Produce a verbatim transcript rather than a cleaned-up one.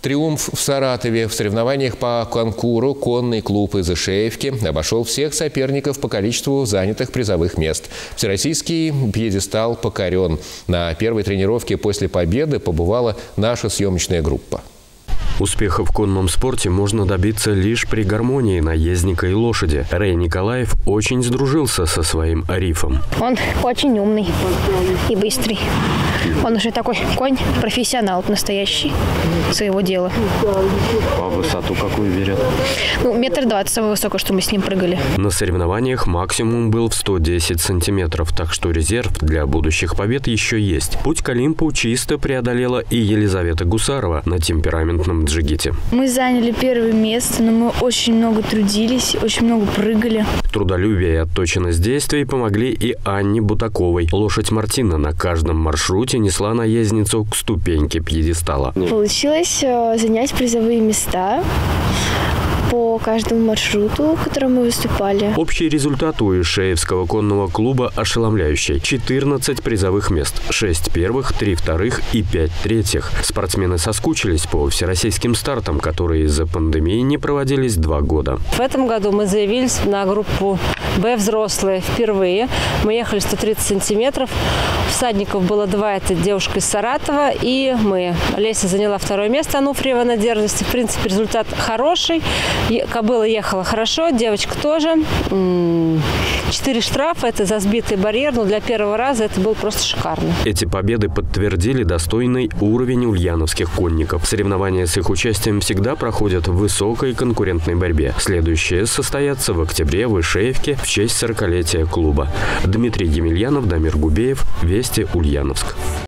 Триумф в Саратове. В соревнованиях по конкуру конный клуб из Ишеевки обошел всех соперников по количеству занятых призовых мест. Всероссийский пьедестал покорен. На первой тренировке после победы побывала наша съемочная группа. Успеха в конном спорте можно добиться лишь при гармонии наездника и лошади. Рэй Николаев очень сдружился со своим Арифом. Он очень умный и быстрый. Он уже такой конь, профессионал настоящий своего дела. По высоту какую берет? Ну, метр двадцать, самое высокое, что мы с ним прыгали. На соревнованиях максимум был в сто десять сантиметров, так что резерв для будущих побед еще есть. Путь к Олимпу чисто преодолела и Елизавета Гусарова на темпераментном джигите. Мы заняли первое место, но мы очень много трудились, очень много прыгали. Трудолюбие и отточенность действий помогли и Анне Бутаковой. Лошадь Мартина на каждом маршруте несла наездницу к ступеньке пьедестала. Получилось занять призовые места по каждому маршруту, в котором мы выступали. Общий результат у Ишеевского конного клуба ошеломляющий. четырнадцать призовых мест. шесть первых, три вторых и пять третьих. Спортсмены соскучились по всероссийским стартам, которые из-за пандемии не проводились два года. В этом году мы заявились на группу «Б» взрослые впервые. Мы ехали сто тридцать сантиметров. Всадников было два. Это девушка из Саратова и мы. Леся заняла второе место, Ануфриева Надежда. В принципе, результат хороший. Кобыла ехала хорошо, девочка тоже. Четыре штрафа – это за сбитый барьер, но для первого раза это было просто шикарно. Эти победы подтвердили достойный уровень ульяновских конников. Соревнования с их участием всегда проходят в высокой конкурентной борьбе. Следующие состоятся в октябре в Ишеевке в честь сорокалетия клуба. Дмитрий Емельянов, Дамир Губеев, Вести, Ульяновск.